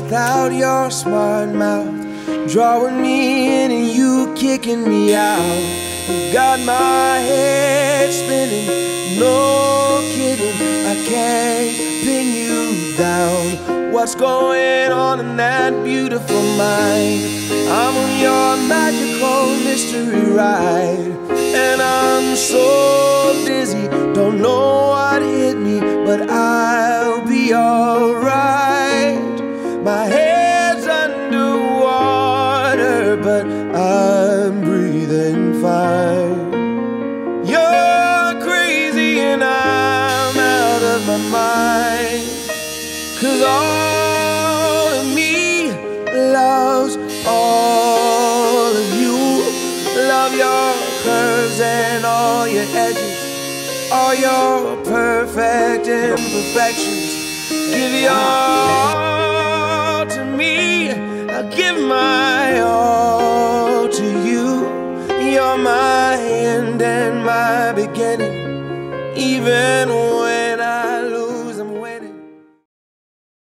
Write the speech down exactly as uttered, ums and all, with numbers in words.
without your smart mouth, drawing me in and you kicking me out. You got my head spinning, no kidding, I can't pin you down. What's going on in that beautiful mind? I'm on your magical mystery ride, and I'm so dizzy, don't know what hit me, but I'll be alright. My head's underwater, but I'm breathing fine. You're crazy and I'm out of my mind, 'cause all of me loves all of you. Love your curves and all your edges, all your perfect imperfections. Give your all to me, I'll give my all to you. You're my end and my beginning, even when